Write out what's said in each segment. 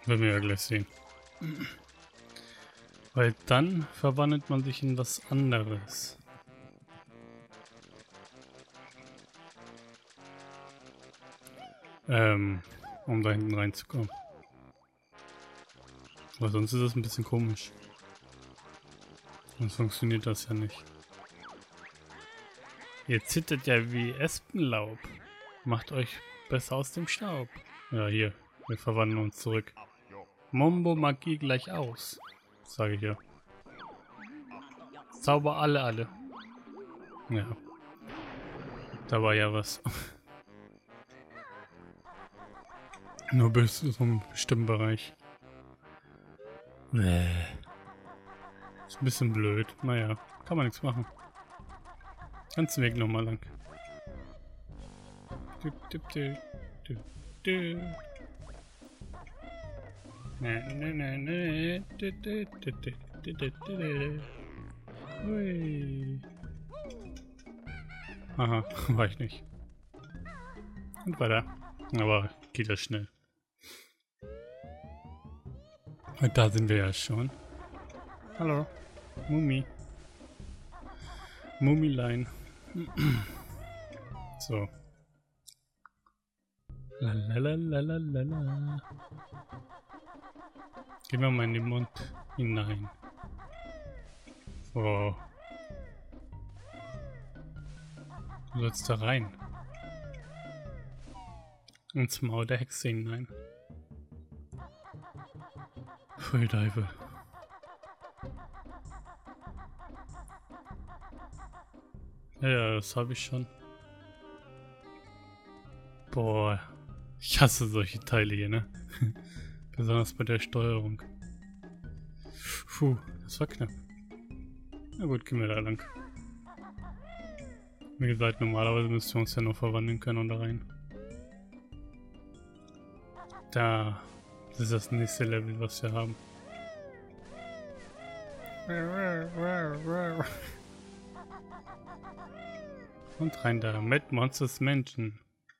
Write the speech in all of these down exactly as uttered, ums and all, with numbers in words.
Werden wir ja gleich sehen. Weil dann verwandelt man sich in was anderes. Ähm, um da hinten reinzukommen. Aber sonst ist das ein bisschen komisch. Sonst funktioniert das ja nicht. Ihr zittert ja wie Espenlaub. Macht euch besser aus dem Staub. Ja, hier. Wir verwandeln uns zurück. Mombo Magie gleich aus. Sage ich ja. Zauber alle, alle. Ja. Da war ja was. Nur bis zu so einem bestimmten Bereich. Nee. Ist ein bisschen blöd. Naja, kann man nichts machen. Ganzen Weg nochmal lang. Du, du, du, du, du. Ne, ne, ne, ne. Du, du, du, du, du, du, du. Hui. Aha, war ich nicht. Und weiter. Aber geht das schnell. Und da sind wir ja schon. Hallo. Mumi. Mumilein. So. Lalalala. Gehen wir mal in den Mund hinein. Oh. Du sollst da rein. Ins Maul der Hexe hinein. Pfui Teufel. Ja, ja, das habe ich schon. Boah. Ich hasse solche Teile hier, ne? Besonders bei der Steuerung. Puh, das war knapp. Na gut, gehen wir da lang. Wie gesagt, normalerweise müssten wir uns ja noch verwandeln können und da rein. Da. Das ist das nächste Level, was wir haben. Und rein da. Mad Monsters Menschen.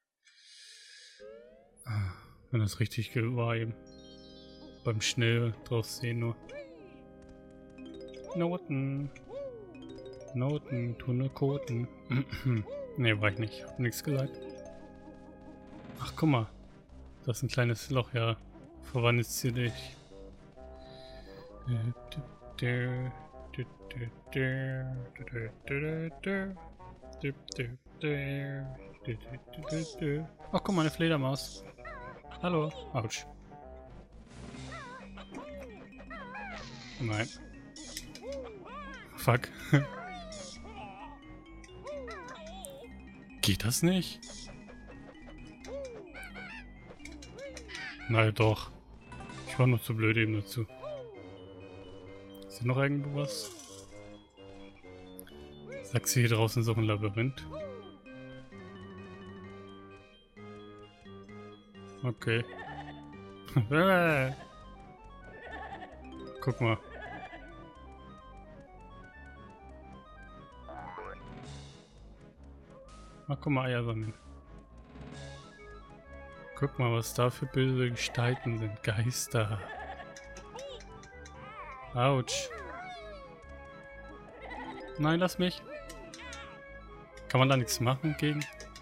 Wenn das richtig war eben. Beim schnell drauf sehen nur. Noten. Noten, tu nur Koten. Ne, war ich nicht. Hab nichts gesagt. Ach, guck mal. Das ist ein kleines Loch, ja. Verwandelst du dich. Ach, guck mal, eine Fledermaus. Hallo. Autsch. Nein. Fuck. Geht das nicht? Nein, doch. Ich war nur zu blöd eben dazu. Ist hier noch irgendwo was? Sagst du, hier draußen ist auch ein Labyrinth? Okay. Guck mal. Ach, guck mal, Eier sammeln. Guck mal, was da für böse Gestalten sind. Geister. Autsch. Nein, lass mich. Kann man da nichts machen gegen?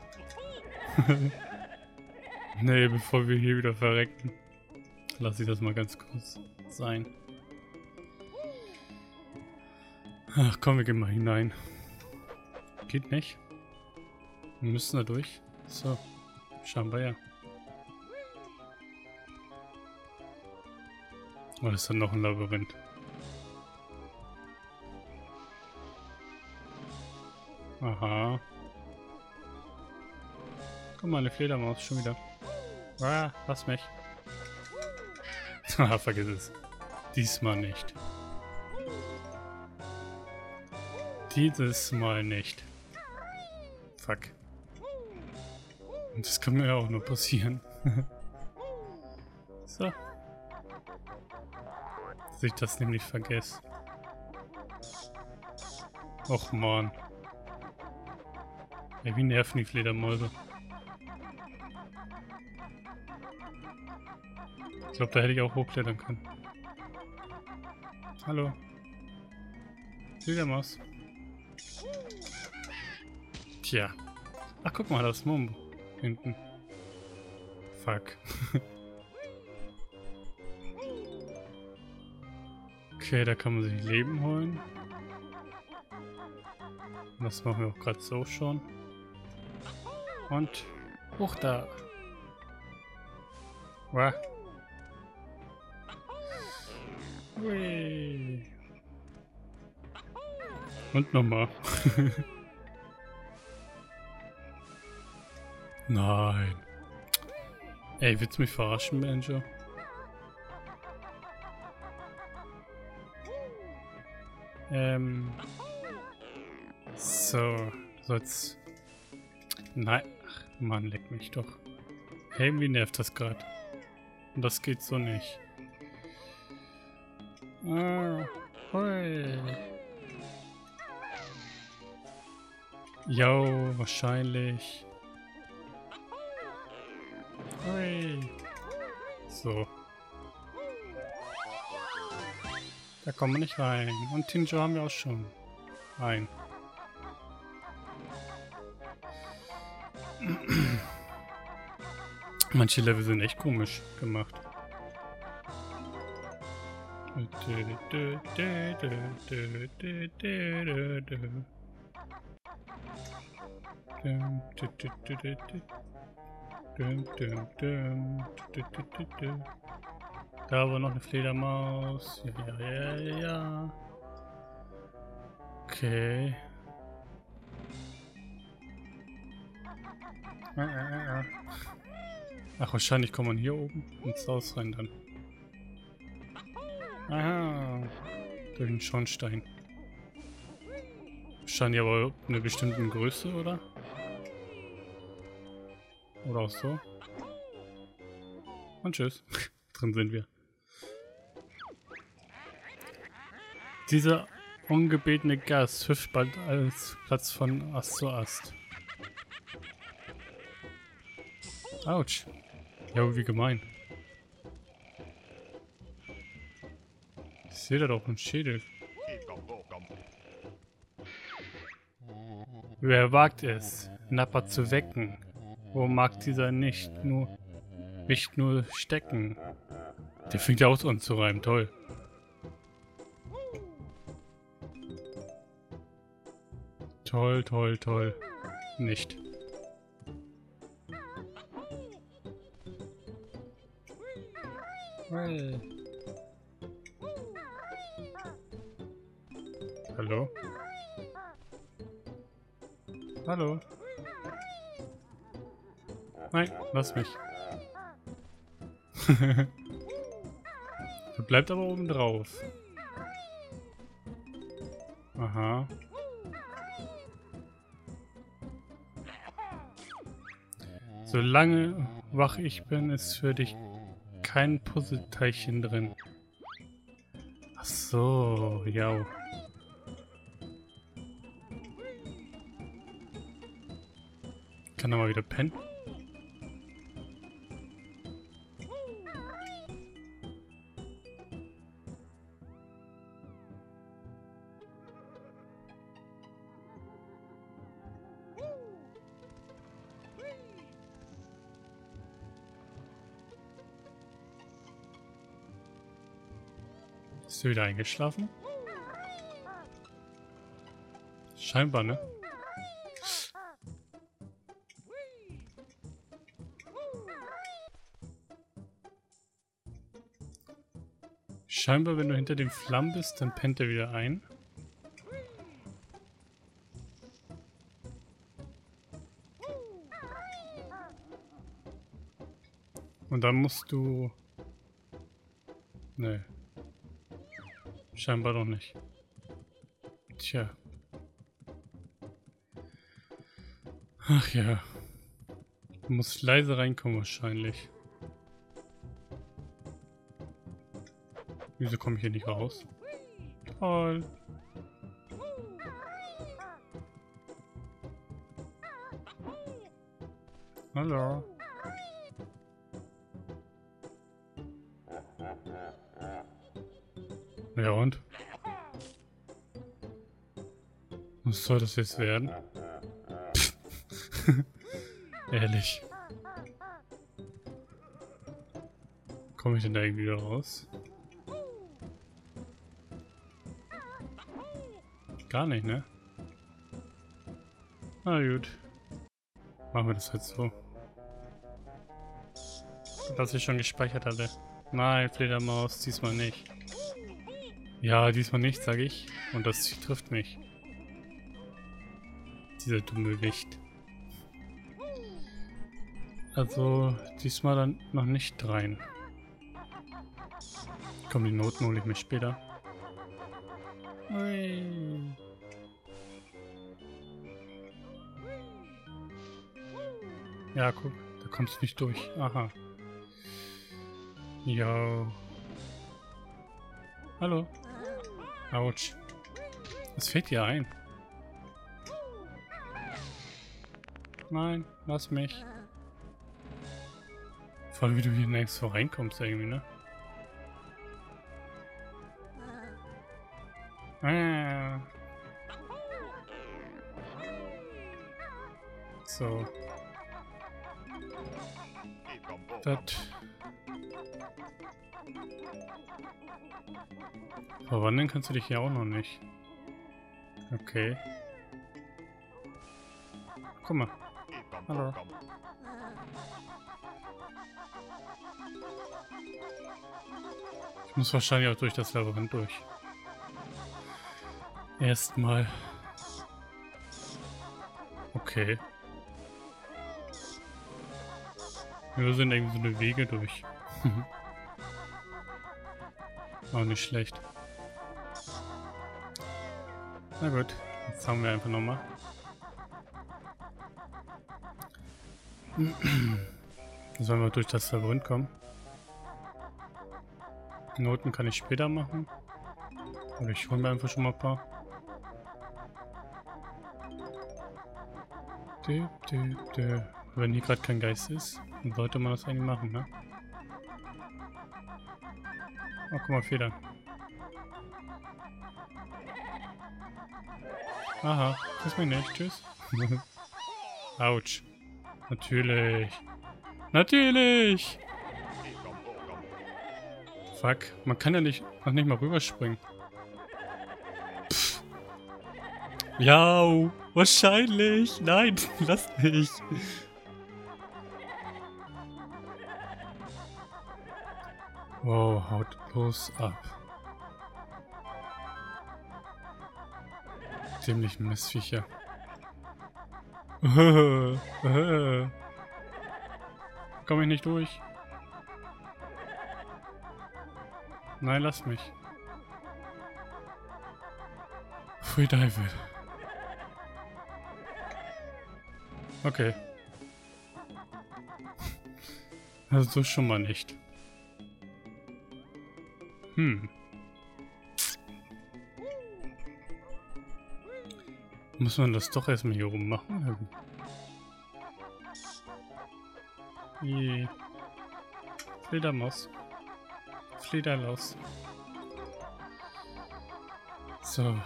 Nee, bevor wir hier wieder verrecken. Lass ich das mal ganz kurz sein. Ach komm, wir gehen mal hinein. Geht nicht. Wir müssen da durch. So. Scheinbar ja. Oder ist da noch ein Labyrinth? Aha. Guck mal, eine Fledermaus schon wieder. Ah, lass mich. Haha, vergiss es. Diesmal nicht. Dieses Mal nicht. Fuck. Und das kann mir ja auch nur passieren. So. Dass ich das nämlich vergesse. Och man. Ey, wie nerven die Fledermäuse. Ich glaube, da hätte ich auch hochklettern können. Hallo. Fledermaus. Tja. Ach, guck mal, da ist Mombo. Hinten. Fuck. Okay, da kann man sich Leben holen. Das machen wir auch gerade so schon. Und hoch da. Wow. Hui. Und nochmal. Nein. Ey, willst du mich verarschen, Banjo? Ähm. So. Soll's. Nein. Ach, Mann, leck mich doch. Hey, wie nervt das gerade? Und das geht so nicht. Ah, hui. Jo, wahrscheinlich. Hui. So. Da kommen wir nicht rein. Und Tinjo haben wir auch schon. Ein. Manche Level sind echt komisch gemacht. Da war noch eine Fledermaus. Ja, ja, ja, ja. Okay. Ach, wahrscheinlich kommt man hier oben ins Haus rein dann. Aha. Durch den Schornstein. Wahrscheinlich aber eine bestimmte Größe, oder? Oder auch so. Und tschüss. Drin sind wir. Dieser ungebetene Gast hüpft bald als Platz von Ast zu Ast. Autsch. Ja, wie gemein. Ich sehe da doch einen Schädel. Wer wagt es, Nappa zu wecken? Wo mag dieser nicht nur, nicht nur stecken? Der fängt ja aus anzureimen, toll. Toll, toll, toll. Nicht. Hey. Hallo? Hallo? Nein, lass mich. Er bleibt aber oben drauf. Aha. Solange wach ich bin, ist für dich kein Puzzleteilchen drin. Ach so, ja. Kann er mal wieder pennen? Ist er wieder eingeschlafen? Scheinbar, ne? Scheinbar, wenn du hinter den Flammen bist, dann pennt er wieder ein. Und dann musst du... Ne. Scheinbar doch nicht. Tja. Ach ja. Du musst leise reinkommen wahrscheinlich. Wieso komme ich hier nicht raus? Toll. Hallo. Ja und? Was soll das jetzt werden? Ehrlich. Komme ich denn da irgendwie wieder raus? Gar nicht, ne? Na gut. Machen wir das halt so. Was ich schon gespeichert hatte. Nein, Fledermaus, diesmal nicht. Ja, diesmal nicht, sage ich. Und das trifft mich. Dieser dumme Wicht. Also, diesmal dann noch nicht rein. Komm, die Noten hole ich mir später. Ui. Ja, guck, da kommst du nicht durch. Aha. Jo. Hallo. Autsch. Was fällt dir ein? Nein, lass mich. Vor allem, wie du hier nirgends so reinkommst irgendwie, ne? Ah. So. Das. Verwandeln kannst du dich hier auch noch nicht. Okay. Guck mal. Hallo. Ich muss wahrscheinlich auch durch das Labyrinth durch. Erstmal. Okay. Wir sind irgendwie so eine Wege durch. Auch nicht schlecht. Na gut, jetzt haben wir einfach nochmal. Sollen wir durch das Labyrinth kommen? Noten kann ich später machen. Aber ich hole mir einfach schon mal ein paar. Dö, dö, dö. Wenn hier gerade kein Geist ist, dann sollte man das eigentlich machen, ne? Oh, guck mal, Federn. Aha, küss mich nicht, tschüss. Autsch. Natürlich. Natürlich! Fuck, man kann ja nicht, noch nicht mal rüberspringen. Pff. Ja, wahrscheinlich. Nein, lass mich. Wow, haut bloß ab. Dämlichen Missviecher. Komm ich nicht durch. Nein, lass mich. Free Dive. Okay. Also so schon mal nicht. Hm. Muss man das doch erstmal hier oben machen? Je. Fledermaus. Flederlaus. So.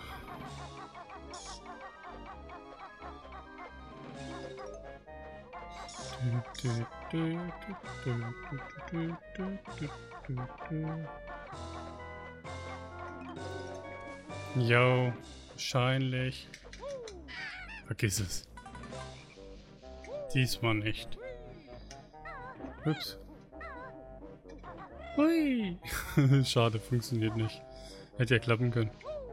Jo, wahrscheinlich. Vergiss es. Diesmal nicht. Ups. Hui. Schade, funktioniert nicht. Hätte ja klappen können.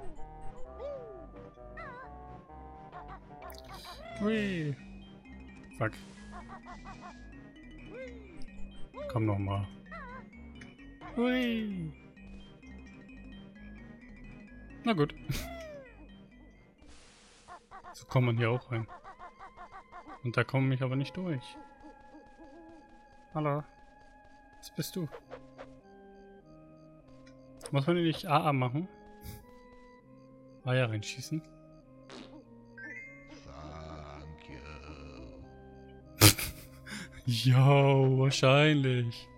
Hui. Fuck. Komm noch mal. Hui. Na gut. So kommt man hier auch rein. Und da komme ich aber nicht durch. Hallo. Was bist du? Muss man nicht A A machen? Eier reinschießen? Jo, wahrscheinlich.